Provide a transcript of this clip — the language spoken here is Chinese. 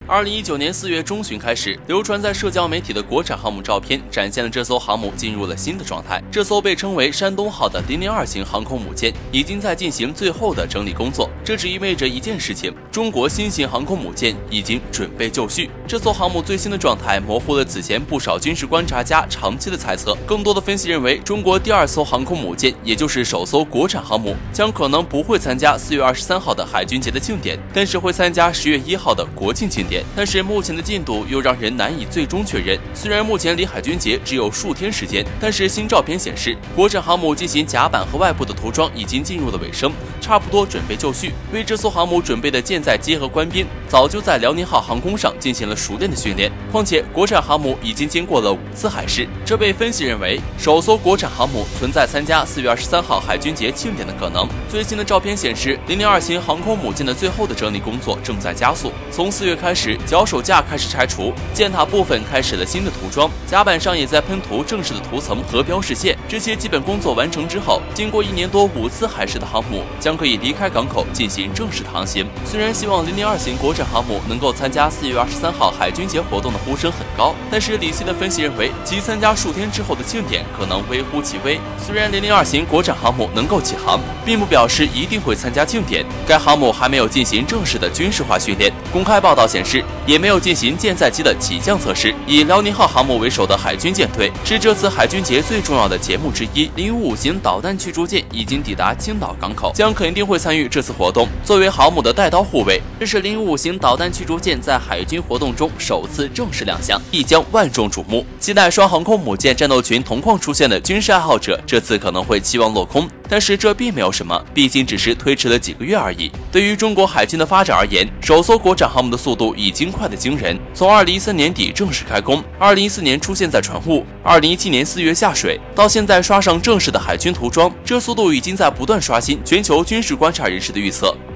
2019年4月中旬开始，流传在社交媒体的国产航母照片展现了这艘航母进入了新的状态。这艘被称为山东号的002型航空母舰已经在进行最后的整理工作，这只意味着一件事情：中国新型航空母舰已经准备就绪。这艘航母最新的状态模糊了此前不少军事观察家长期的猜测。更多的分析认为，中国第2艘航空母舰，也就是首艘国产航母，将可能不会参加4月23号的海军节的庆典，但是会参加10月1号的国庆庆典。但是目前的进度又让人难以最终确认。虽然目前离海军节只有数天时间，但是新照片显示，国产航母进行甲板和外部的涂装已经进入了尾声，差不多准备就绪。为这艘航母准备的舰载机和官兵早就在辽宁号航空上进行了熟练的训练。况且国产航母已经经过了5次海试，这被分析认为首艘国产航母存在参加4月23号海军节庆典的可能。最新的照片显示，002型航空母舰的最后的整理工作正在加速。从4月开始，脚手架开始拆除，舰塔部分开始了新的涂装，甲板上也在喷涂正式的涂层和标识线。这些基本工作完成之后，经过1年多5次海试的航母将可以离开港口进行正式的航行。虽然希望002型国产航母能够参加4月23号海军节活动的呼声很高，但是理性的分析认为，其参加数天之后的庆典可能微乎其微。虽然002型国产航母能够起航，并不表示一定会参加庆典。该航母还没有进行正式的军事化训练，公开报道显示，也没有进行舰载机的起降测试。以辽宁号航母为首的海军舰队是这次海军节最重要的节目之一。055型导弹驱逐舰已经抵达青岛港口，将肯定会参与这次活动，作为航母的带刀护卫。这是055型导弹驱逐舰在海军活动中首次正式亮相，必将万众瞩目。期待双航空母舰战斗群同框出现的军事爱好者，这次可能会期望落空。但是这并没有什么，毕竟只是推迟了几个月而已。对于中国海军的发展而言，首艘国产航母的速度已经快得惊人。从2013年底正式开工，2014年出现在船坞，2017年4月下水，到现在刷上正式的海军涂装，这速度已经在不断刷新全球军事观察人士的预测。